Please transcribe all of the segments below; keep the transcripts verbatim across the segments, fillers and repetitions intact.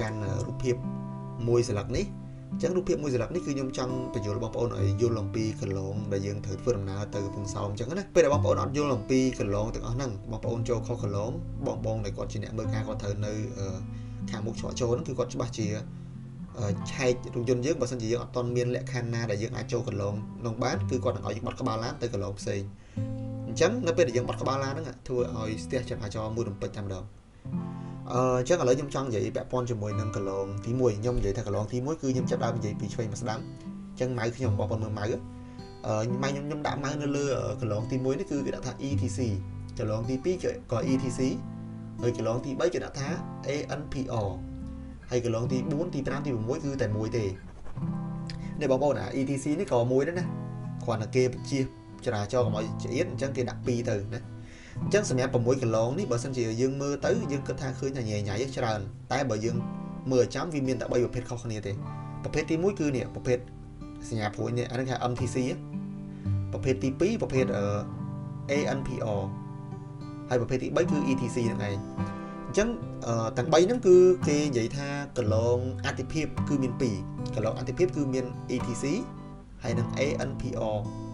កាន់រូបភាពមួយស្លឹកនេះអញ្ចឹងរូបភាពមួយស្លឹកនេះគឺខ្ញុំចង់បញ្យល់បងប្អូនឲ្យយល់អំពីកន្លងដែលយើងត្រូវធ្វើដំណើរទៅកំពង់សោមអញ្ចឹងណាពេលដែលបងប្អូនអត់យល់អំពីកន្លងទាំងអស់ហ្នឹងបងប្អូនចូលខុសកន្លងបងបងដែលគាត់ជាអ្នកមើលការគាត់ត្រូវនៅខាងមុខច្រកចូលហ្នឹងគឺគាត់ច្បាស់ជាឆែករថយន្តយើងបើសិនជាយើងអត់ទាន់មានលក្ខខណ្ឌណាដែលយើងអាចចូលកន្លងក្នុងបានគឺគាត់នឹងឲ្យយើងបត់ក្បាលឡានទៅកន្លងផ្សេងអញ្ចឹងនៅពេលដែលយើងបត់ក្បាលឡានហ្នឹងធ្វើឲ្យស្ទះចរាចរណ៍មួយរំពេចតែម្ដងអឺអញ្ចឹងឥឡូវខ្ញុំចង់និយាយពាក់ព័ន្ធជាមួយនឹងកន្លងទីមួយខ្ញុំនិយាយថាកន្លងទីមួយគឺខ្ញុំចាប់ដើមនិយាយពីឆ្វេងមកស្ដាំអញ្ចឹងម៉ៅខ្ញុំបងប្អូនមើលម៉ៅអឺម៉ៅខ្ញុំខ្ញុំដាក់ម៉ៅនៅលើកន្លងទីមួយនេះគឺគេដាក់ថា E T C កន្លងទីពីរក៏ E T C ហើយកន្លងទីបីគេដាក់ថា A N P R ហើយកន្លងទីបួនទីប្រាំទី៦គឺតែមួយទេនេះបងប្អូនអា E T C នេះក៏មួយដែរណាគ្រាន់តែគេបញ្ជាចរាចរណ៍កុំឲ្យចៀតអញ្ចឹងគេដាក់ពីរទៅណាអញ្ចឹងសម្រាប់6កន្លងនេះបើសិនជាយើងមើលទៅយើងគិតថាឃើញថាញ៉ៃញ៉ៃច្រើនតែបើយើងមើលចាំវាមានតែបីប្រភេទខុសគ្នាទេប្រភេទទីមួយគឺនេះប្រភេទសញ្ញាព្រួយនេះអានេះគេ M T C ប្រភេទទីពីរប្រភេទ A N P R ហើយប្រភេទទីបីគឺ E T C ហ្នឹងឯងអញ្ចឹងទាំងបីហ្នឹងគឺគេនិយាយថាកន្លងអតិភិបគឺមានពីរកន្លងអតិភិបគឺមាន E T C ហើយនិង A N P R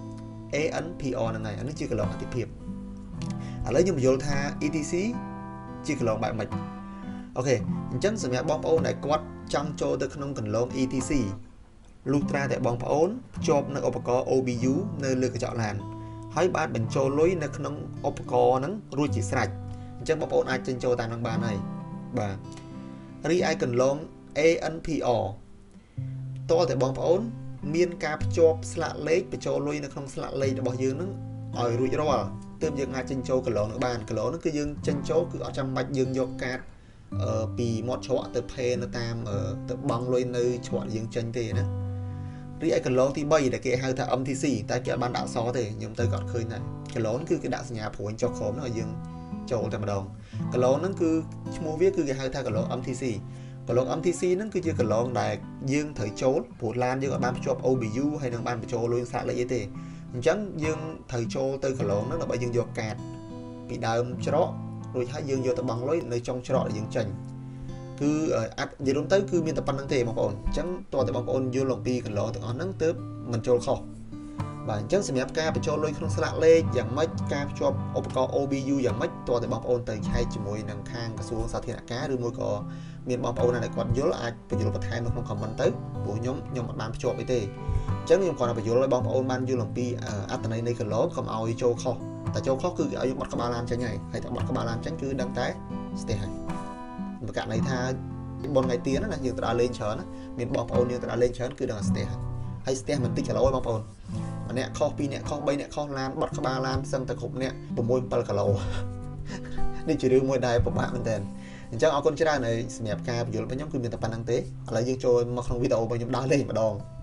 A N P R ហ្នឹងហើយអានេះជាកន្លងអតិភិបឥឡូវខ្ញុំបញ្យល់ថា E T C ជាកន្លងបែបម៉េចអូខេអញ្ចឹងសម្រាប់បងប្អូនដែលគាត់ចង់ចូលទៅក្នុងកន្លង E T C លុះត្រាតែបងប្អូនភ្ជាប់នៅឧបករណ៍ O B U នៅលើកញ្ចក់ឡានហើយបានបញ្ចូលលុយនៅក្នុងឧបករណ៍ហ្នឹងរួចជាស្រេចអញ្ចឹងបងប្អូនអាចចេញចូលតាមនឹងបានហើយបាទរីឯកន្លង A N P R តើតែបងប្អូនមានការភ្ជាប់ស្លាកលេខបញ្ចូលលុយនៅក្នុងស្លាកលេខរបស់យើងហ្នឹងឲ្យរួចរាល់ទើបយើងអាចចេញចូលកន្លងនឹងបានកន្លងហ្នឹងគឺយើងចេញចូលគឺអត់ចាំបាច់យើងយកកាតអឺពីមាត់ច្រកទៅផេនៅតាមទៅបង់លុយនៅច្រកយើងចេញទេណារីឯកន្លងទីបីដែលគេហៅថា M T C តែគេអត់បានដាក់អក្សរទេខ្ញុំទៅក៏អត់ឃើញដែរកន្លងគឺគេដាក់សញ្ញាព្រួយចុះក្រោមហ្នឹងឲ្យយើងចូលតែម្ដងកន្លងហ្នឹងគឺឈ្មោះវាគឺគេហៅថាកន្លង M T C កន្លង M T C ហ្នឹងគឺជាកន្លងដែលយើងត្រូវចូលព្រោះឡានយើងអត់បានភ្ជាប់ O B U ហើយនឹងបានបញ្ចូលលុយស្លាកលេខអីទេអញ្ចឹងយើងត្រូវចូលទៅកន្លងហ្នឹងដើម្បីយើងយកកាតពីដើមច្រករួចហើយយើងយកទៅបង់លុយនៅចុងច្រកដែលយើងចេញគឺអត់និយាយរួមទៅគឺមានតែប៉ុណ្្នឹងទេបងប្អូនអញ្ចឹងតើតែបងប្អូនយល់អំពីកន្លងទាំងអស់ហ្នឹងទើបមិនចូលខុសបាទអញ្ចឹងសម្រាប់ការបញ្ចូលលុយក្នុងស្លាកលេខយ៉ាងម៉េចការភ្ជាប់ឧបករណ៍ O B U យ៉ាងម៉េចតើតែបងប្អូនទៅឆែកជាមួយនឹងខាងក្រសួងសាធារណការឬមួយក៏មានបងប្អូនណាដែលគាត់យល់អាចបញ្យល់បន្ថែមនៅក្នុង comment ទៅព្រោះខ្ញុំខ្ញុំអត់បានភ្ជាប់អីទេអញ្ចឹងខ្ញុំគ្រាន់តែបញ្យល់ឲ្យបងប្អូនបានយល់អំពីអត្ថន័យនៃកន្លងកុំឲ្យចូលខុសតែចូលខុសគឺឲ្យបត់ក្បាលឡានចេញហើយហើយតែបត់ក្បាលឡានចេញគឺដឹងតែស្ទះហើយប្រកាសន័យថាបុណ្យថ្ងៃទៀនណាយើងទៅដើរលេងច្រើនណាមានបងប្អូនយើងទៅដើរលេងច្រើនគឺដឹងតែស្ទះហើយស្ទះមិនតិចគីឡូទេបងប្អូនម្នាក់ខុសពីរនាក់ខុសបីនាក់ខុសឡានបត់ក្បាលឡានសឹងតែគ្រប់នាក់6 7គីឡូនេះជារឿងមួយដែលពិបាកមែនតើអញ្ចឹងអរគុណច្រើនហើយសម្រាប់ការបញ្យល់របស់ខ្ញុំគឺមានតែប៉ុណ្្នឹងទេឥឡូវយើងចូលមកក្នុងវីដេអូរបស់ខ្ញុំដើរលេងម្ដង